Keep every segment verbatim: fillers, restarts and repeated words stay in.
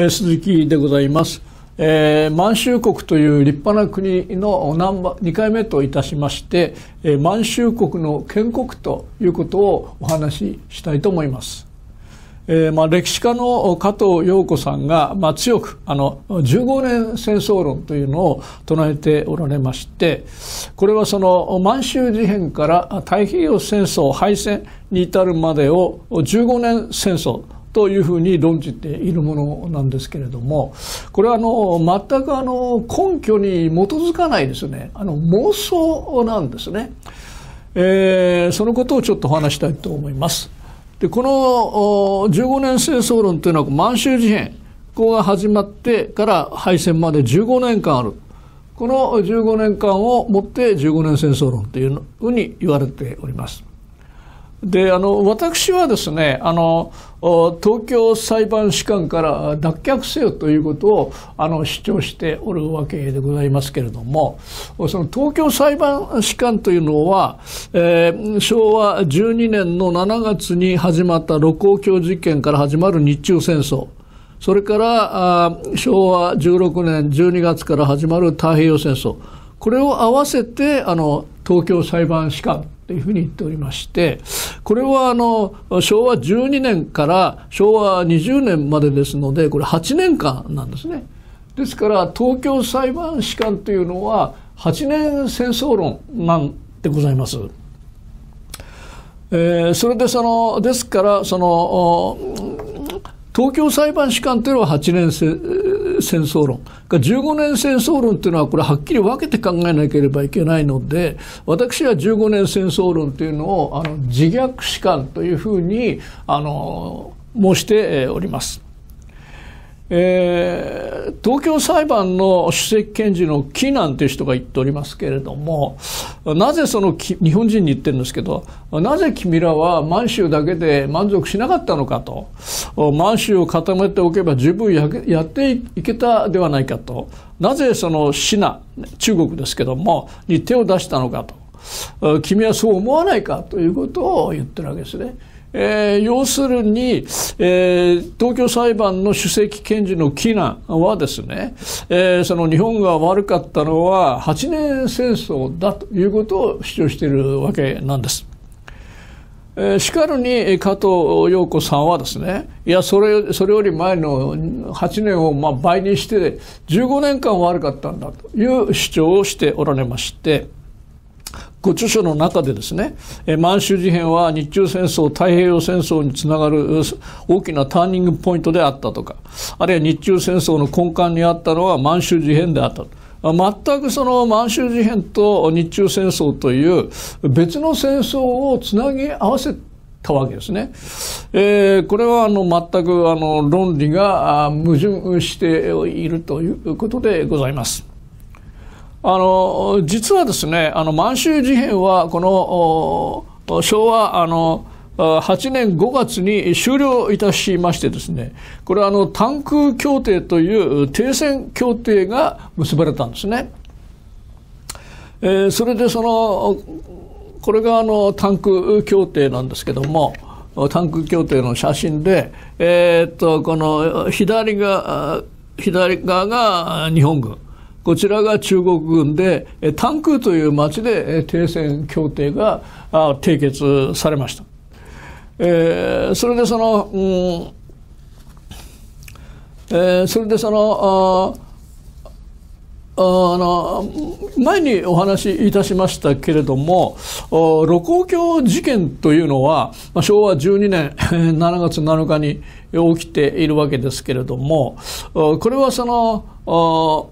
えー、鈴木でございます。えー、満州国という立派な国のナンバーにかいめといたしまして、えー、満州国の建国ということをお話ししたいと思います。えーまあ、歴史家の加藤陽子さんが、まあ、強くあのじゅうごねん戦争論というのを唱えておられまして、これはその満州事変から太平洋戦争敗戦に至るまでをじゅうごねん戦争というふうに論じているものなんですけれども、これはあの全くあの根拠に基づかないですね、あの妄想なんですね。えー、そのことをちょっとお話したいと思います。でこのじゅうごねん戦争論というのは満州事変ここが始まってから敗戦までじゅうごねんかんある。このじゅうごねんかんをもってじゅうごねん戦争論というふうに言われております。であの私はですね、あの東京裁判士官から脱却せよということをあの主張しておるわけでございますけれども、その東京裁判士官というのは、えー、しょうわじゅうにねんのしちがつに始まった盧溝橋事件から始まる日中戦争、それからあしょうわじゅうろくねんじゅうにがつから始まる太平洋戦争、これを合わせてあの東京裁判士官というふうに言っておりまして、これはあのしょうわじゅうにねんからしょうわにじゅうねんまでですので、これはちねんかんなんですね。ですから東京裁判士官というのははちねん戦争論なんでございます。えー、それでそのですからその東京裁判士官というのははちねん戦争論、じゅうごねん戦争論というのはこれはっきり分けて考えなければいけないので、私はじゅうごねん戦争論というのをあの自虐史観というふうにあの申しております。えー、東京裁判の首席検事の紀南という人が言っておりますけれども、なぜその日本人に言ってるんですけど、なぜ君らは満州だけで満足しなかったのかと、満州を固めておけば十分 や, やっていけたではないかと、なぜそのシナ中国ですけどもに手を出したのかと、君はそう思わないかということを言ってるわけですね。えー、要するに、えー、東京裁判の首席検事の紀南はですね、えー、その日本が悪かったのははちねん戦争だということを主張しているわけなんです。えー、しかるに加藤陽子さんはですね、いやそれ、それより前のはちねんをまあ倍にしてじゅうごねんかん悪かったんだという主張をしておられまして、ご著書の中でですね、満州事変は日中戦争、太平洋戦争につながる大きなターニングポイントであったとか、あるいは日中戦争の根幹にあったのは満州事変であったと。全くその満州事変と日中戦争という別の戦争をつなぎ合わせたわけですね。えー、これはあの全くあの論理が矛盾しているということでございます。あの実はですね、あの満州事変はこのしょうわあのはちねんごがつに終了いたしましてですね、これはあの坦空協定という停戦協定が結ばれたんですね。えー、それでそのこれがあの坦空協定なんですけども、坦空協定の写真で、えー、っとこの左が左側が日本軍、こちらが中国軍で、坦空という町で停戦協定が締結されました。えー、それでその、うんえー、それでその、ああの前にお話しいたしましたけれども、盧溝橋事件というのはしょうわじゅうにねんしちがつなのかに起きているわけですけれども、これはその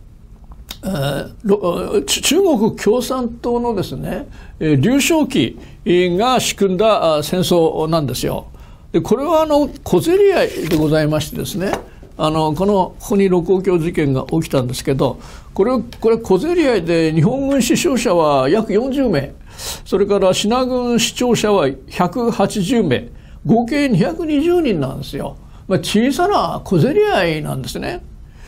中国共産党のですね、劉少奇が仕組んだ戦争なんですよ。でこれはあの小競り合いでございましてですね、あのこのここに盧溝橋事件が起きたんですけど、これこれ小競り合いで日本軍死傷者は約よんじゅうめい、それからシナ軍死傷者はひゃくはちじゅうめい、合計にひゃくにじゅうにんなんですよ。まあ、小さな小競り合いなんですね。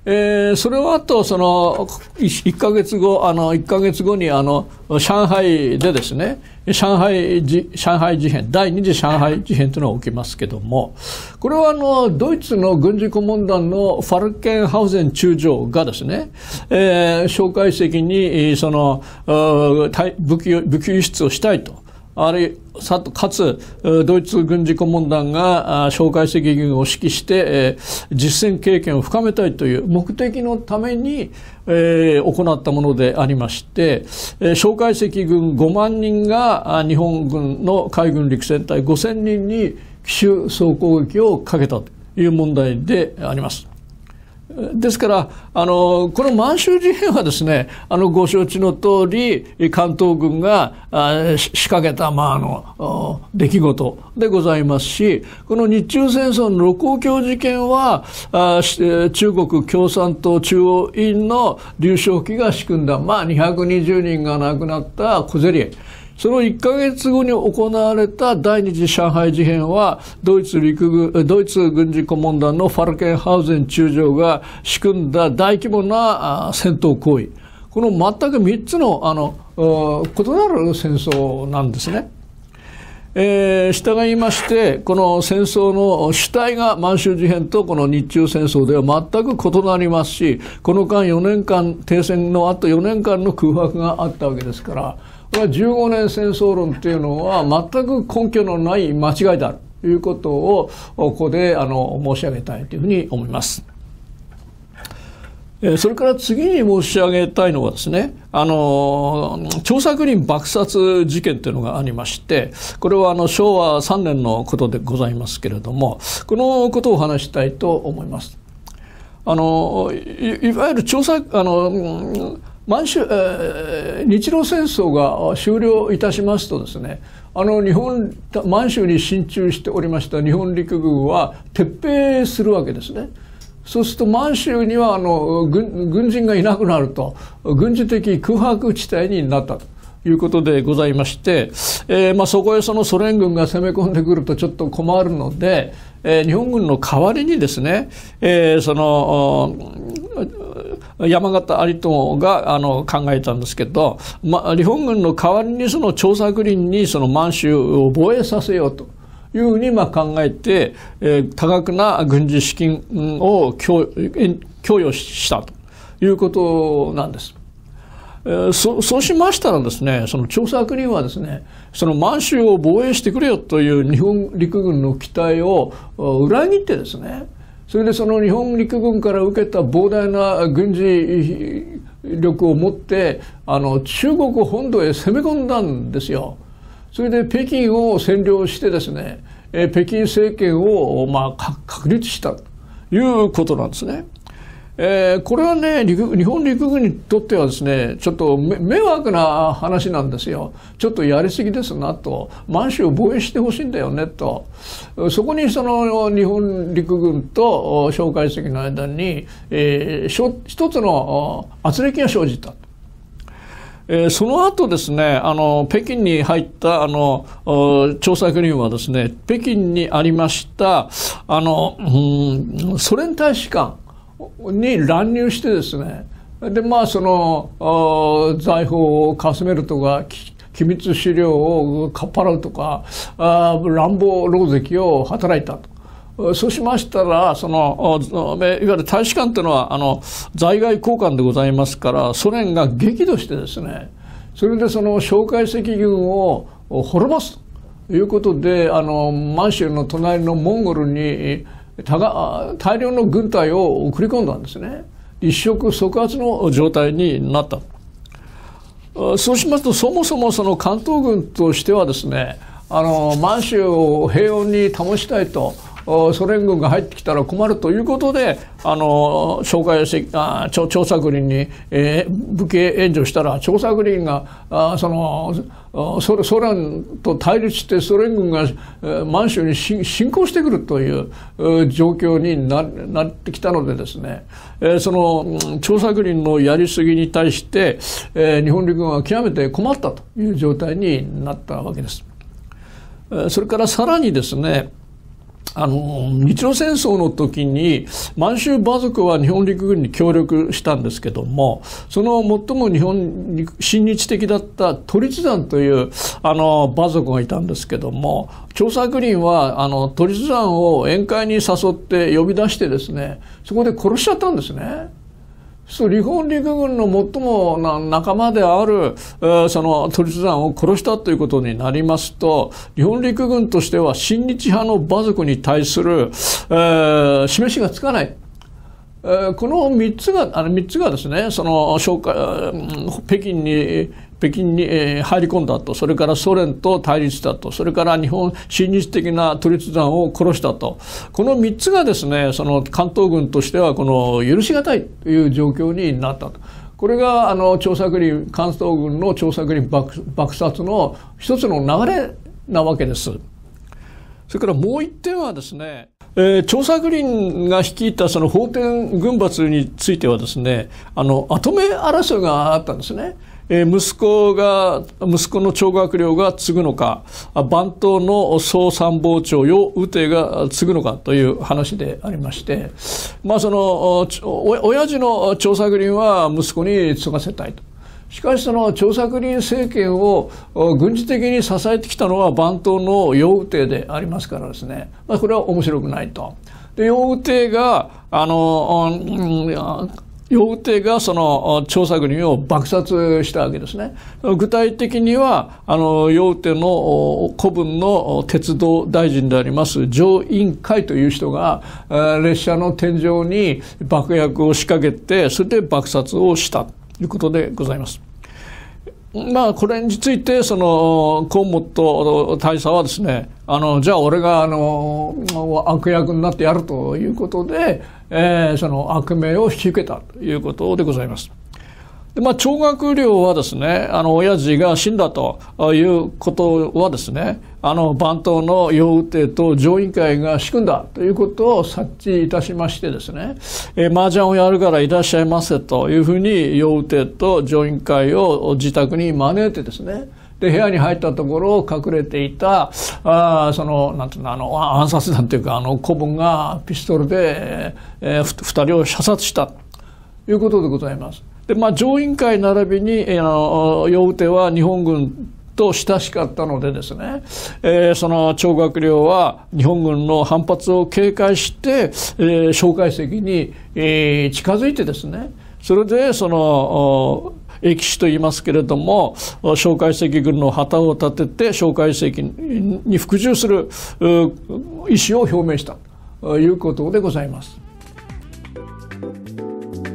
えー、それはあとそのいっかげつごあのいっかげつごにあの上海でですね、上海じ上海事変第二次上海事変というのが起きますけども、これはあのドイツの軍事顧問団のファルケンハウゼン中将がですね、えー、蒋介石にその武器武器輸出をしたいと。あれかつドイツ軍事顧問団が蒋介石軍を指揮して実戦経験を深めたいという目的のために行ったものでありまして、蒋介石軍ごまんにんが日本軍の海軍陸戦隊ごせんにんに奇襲総攻撃をかけたという問題であります。ですからあのこの満州事変はですね、あのご承知の通り関東軍が仕掛けた、まあ、あの出来事でございますし、この日中戦争の盧溝橋事件は中国共産党中央委員の劉少奇が仕組んだ、まあ、にひゃくにじゅうにんが亡くなった小競り合い、そのいっかげつごに行われた第二次上海事変はドイツ陸軍、ドイツ軍事顧問団のファルケンハウゼン中将が仕組んだ大規模な戦闘行為、この全くみっつのあの異なる戦争なんですね。えー、従いましてこの戦争の主体が満州事変とこの日中戦争では全く異なりますし、この間よねんかん停戦のあとよねんかんの空白があったわけですから、これはじゅうごねん戦争論というのは全く根拠のない間違いだということをここであの申し上げたいというふうに思います。それから次に申し上げたいのはですね、あの張作霖爆殺事件というのがありまして、これはあのしょうわさんねんのことでございますけれども、このことをお話したいと思います。あの い, いわゆる張作あの満州、えー、日露戦争が終了いたしますとですね、あの日本満州に進駐しておりました日本陸軍は撤兵するわけですね。そうすると満州にはあの 軍, 軍人がいなくなると軍事的空白地帯になったということでございまして、えーまあ、そこへそのソ連軍が攻め込んでくるとちょっと困るので、えー、日本軍の代わりにですね、えー、その山形有朋があの考えたんですけど、ま、日本軍の代わりにその張作霖にその満州を防衛させようというふうにまあ考えて、えー、多額な軍事資金を供与したということなんです。えー、そ, そうしましたらですね、その張作霖はですね、その満州を防衛してくれよという日本陸軍の期待を裏切ってですね、それでその日本陸軍から受けた膨大な軍事力を持ってあの中国本土へ攻め込んだんですよ。それで北京を占領してですね、北京政権をまあ確立したということなんですね。えー、これはね、日本陸軍にとってはですね、ちょっと迷惑な話なんですよ。ちょっとやりすぎですなと、満州を防衛してほしいんだよねと。そこにその日本陸軍と蒋介石の間に、えー、一つの圧力が生じた。えー、その後ですね、あの北京に入ったあの張作霖はですね、北京にありましたあの、うん、ソ連大使館に乱入してですね、でまあその財宝をかすめるとか機密資料をかっぱらうとかあ乱暴狼藉を働いたと。そうしましたら、そのいわゆる大使館というのはあの在外公館でございますから、ソ連が激怒してですね、それでその蒋介石軍を滅ぼすということで、あの満州の隣のモンゴルに大量の軍隊を送り込んだんですね。一触即発の状態になった。そうしますと、そもそもその関東軍としてはですね、あの満州を平穏に保ちたいと、ソ連軍が入ってきたら困るということで、あの蒋介石あ張作霖に、えー、武器援助したら、張作霖があそのソ, ソ連と対立してソ連軍が満州に侵攻してくるという状況に な, なってきたのでですね、えー、その張作霖のやりすぎに対して、えー、日本陸軍は極めて困ったという状態になったわけです。それからさらにですね、 あの日露戦争の時に満州馬族は日本陸軍に協力したんですけども、その最も日本に親日的だった都立山というあの馬族がいたんですけども、張作霖はあの都立山を宴会に誘って呼び出してですね、そこで殺しちゃったんですね。そう日本陸軍の最も仲間であるその都立山を殺したということになりますと、日本陸軍としては親日派の馬族に対する、えー、示しがつかない。えー、この三つがあの三つがですね、その紹介北京に北京に入り込んだと、それからソ連と対立したと、それから日本親日的な都立山を殺したと、この三つがですね、その関東軍としてはこの許し難いという状況になったと。これがあの張作霖関東軍の張作霖爆爆殺の一つの流れなわけです。それからもう一点はですね、えー、張作霖が率いたその奉天軍閥についてはですね、あの跡目争いがあったんですね。えー、息子が息子の張学良が継ぐのか、番頭の総参謀長楊宇帝が継ぐのかという話でありまして、まあそのお親父の張作霖は息子に継がせたいと。しかしその張作霖政権を軍事的に支えてきたのは番頭の楊宇帝でありますからですね、まあ、これは面白くないと。で楊宇帝があの、うん楊宇帝がその張作霖を爆殺したわけですね。具体的にはあの楊宇帝の子分の鉄道大臣であります常印会という人が列車の天井に爆薬を仕掛けて、それで爆殺をしたということでございます。まあこれについてその河本大佐はですね、あのじゃあ俺があの悪役になってやるということで、えー、その悪名を引き受けたということでございます。でまあ張学良はですね、あの親父が死んだということはですね、あの番頭の楊宇帝と常印会が仕組んだということを察知いたしましてですね、えー、麻雀をやるからいらっしゃいませというふうに楊宇帝と常印会を自宅に招いてですね、で部屋に入ったところ隠れていたあそのなんていうの、あの暗殺団というかあの子分がピストルで、えー、ふたりを射殺したということでございます。でまあ常印会並びに楊宇帝は日本軍と親しかったのでですね、えー、その張学良は日本軍の反発を警戒して、えー、蒋介石に、えー、近づいてですね、それでその易死と言いますけれども、蒋介石軍の旗を立てて蒋介石に服従する意思を表明したということでございます。